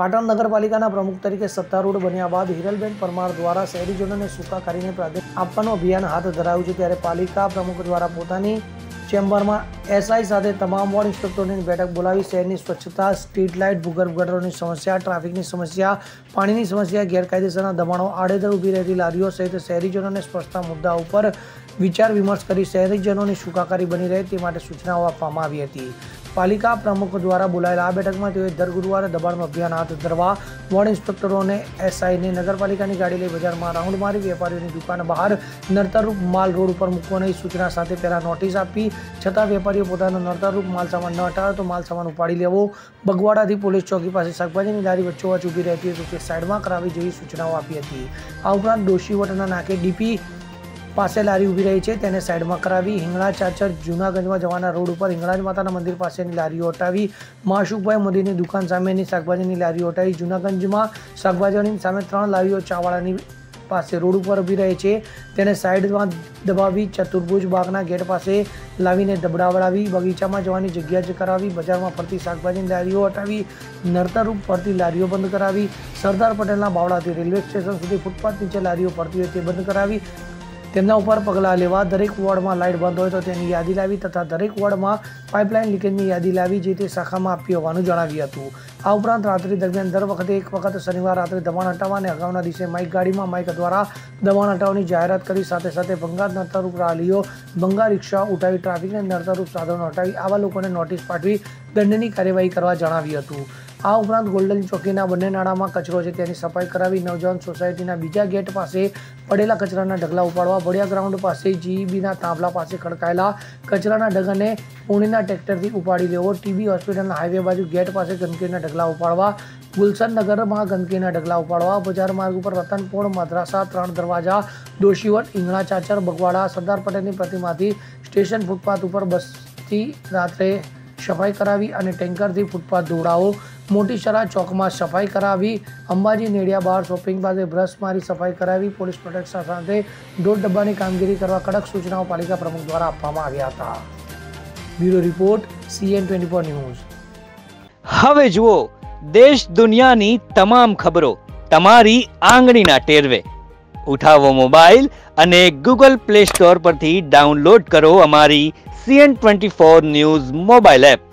પાટણ નગરપાલિકાના પ્રમુખ તરીકે સત્તારૂઢ બન્યા બાદ હિરલબેન પરમાર દ્વારા શહેરીજનોને સુખાકારીને પ્રાધાન્ય આપવાનું અભિયાન હાથ ધરાયું છે। ત્યારે પાલિકા પ્રમુખ દ્વારા પોતાની ચેમ્બરમાં એસઆઈ સાથે તમામ વોર્ડ ઇન્સ્પેક્ટરોની બેઠક બોલાવી શહેરની સ્વચ્છતા, સ્ટ્રીટ લાઇટ, ભૂગર્ભ ગટરોની સમસ્યા, ટ્રાફિકની સમસ્યા, પાણીની સમસ્યા, ગેરકાયદેસરના દબાણો, આડેધડ ઊભી રહેતી લારીઓ સહિત શહેરીજનોને સ્પર્શતા મુદ્દા ઉપર વિચાર વિમર્શ કરી શહેરીજનોની સુખાકારી બની રહે તે માટે સૂચનાઓ આપવામાં આવી હતી। પાલિકા પ્રમુખ દ્વારા બોલાયેલા આ બેઠકમાં તેઓએ દર ગુરુવારે દબાણનું અભિયાન હાથ ધરવા વોર્ડ ઇન્સ્પેક્ટરોને એસઆઈને નગરપાલિકાની ગાડી લઈ બજારમાં રાઉન્ડ મારી વેપારીઓની દુકાન બહાર નડતરરૂપ માલ રોડ ઉપર મૂકવાની સૂચના સાથે પહેલા નોટિસ આપી છતાં વેપારીઓ પોતાનો નડતરરૂપ માલ સામાન ન હટાવે તો માલ સામાન ઉપાડી લેવો, બગવાડાથી પોલીસ ચોકી પાસે શાકભાજીની લારી વચ્ચોવચ્ચ ઊભી રહેતી હતી તે સાઈડમાં કરાવી જેવી સૂચનાઓ આપી હતી। આ ઉપરાંત ડોશીવટના નાકે ડીપી પાસે લારી ઊભી રહી છે તેને સાઈડમાં કરાવી, હિંગળા ચાચર જૂનાગંજમાં જવાના રોડ ઉપર હિંગળાજ માતાના મંદિર પાસેની લારીઓ હટાવી, માશુકભાઈ મોદીની દુકાન સામેની શાકભાજીની લારીઓ હટાવી, જૂનાગંજમાં શાકભાજીની સામે 3 લારીઓ ચાવાળાની પાસે રોડ ઉપર ઊભી રહે છે તેને સાઈડમાં દબાવી, ચતુર્ભુજ બાગના ગેટ પાસે લાવીને દબડાવડાવી, બગીચામાં જવાની જગ્યા જ કરાવી, બજારમાં ફરતી શાકભાજીની લારીઓ હટાવી, નડતરરૂપ ફરતી લારીઓ બંધ કરાવી, સરદાર પટેલના બાવળાથી રેલવે સ્ટેશન સુધી ફૂટપાથ નીચે લારીઓ ફરતી હોય તે બંધ કરાવી, તેમના ઉપર પગલાં લેવા, દરેક વોર્ડમાં લાઇટ બંધ હોય તો તેની યાદી લાવી તથા દરેક વોર્ડમાં પાઇપલાઇન લીકેજની યાદી લાવી જે તે શાખામાં આપી હોવાનું જણાવ્યું હતું। આ ઉપરાંત રાત્રિ દરમિયાન દર વખતે એક વખત શનિવાર રાત્રે દબાણ હટાવવા અને અગાઉના દિવસે માઇક ગાડીમાં માઇક દ્વારા દબાણ હટાવવાની જાહેરાત કરી સાથે સાથે ભંગાર નડતરરૂપ રાલીઓ, ભંગાર રિક્ષા ઉઠાવી, ટ્રાફિકને નડતરરૂપ સાધનો હટાવી આવા લોકોને નોટિસ પાઠવી દંડની કાર્યવાહી કરવા જણાવ્યું હતું। આ ઉપરાંત ગોલ્ડન ચોકીના બંને નાળામાં કચરો છે તેની સફાઈ કરાવી, નવજવાન સોસાયટીના બીજા ગેટ પાસે પડેલા કચરાના ઢગલા ઉપાડવા, ભડિયા ગ્રાઉન્ડ પાસે જીઈબીના તાંબલા પાસે ખડકાયેલા કચરાના ઢગલાને પુણેના ટ્રેક્ટરથી ઉપાડી લેવો, ટીબી હોસ્પિટલના હાઈવે બાજુ ગેટ પાસે ગંદકીના ઢગલા ઉપાડવા, ગુલશન નગરમાં ગંદકીના ઢગલા ઉપાડવા, બજાર માર્ગ ઉપર રતનપોળ, મદ્રાસા, 3 દરવાજા, ડોશીવટ, હિંગળા ચાચર, બગવાડા, સરદાર પટેલની પ્રતિમાથી સ્ટેશન ફૂટપાથ ઉપર બસથી રાત્રે સફાઈ કરાવી અને ટેન્કરથી ફૂટપાથ ધોવડાવો, મોટી શરા ચોકમાં સફાઈ કરાવી, અંબાજી નેડિયા બહાર શોપિંગ પાસે બ્રશ મારી સફાઈ કરાવી, પોલીસ પ્રોટેક્શન સાથે દોઢ ડબ્બાની કામગીરી કરવા કડક સૂચનાઓ પાલિકા પ્રમુખ દ્વારા આપવામાં આવ્યા હતા। Bureau report CN24 news. હવે જુઓ દેશ દુનિયાની તમામ ખબરો તમારી આંગળીના ટેરવે। ઉઠાવો મોબાઈલ અને Google Play Store પરથી ડાઉનલોડ કરો અમારી CN24 ન્યૂઝ મોબાઈલ એપ।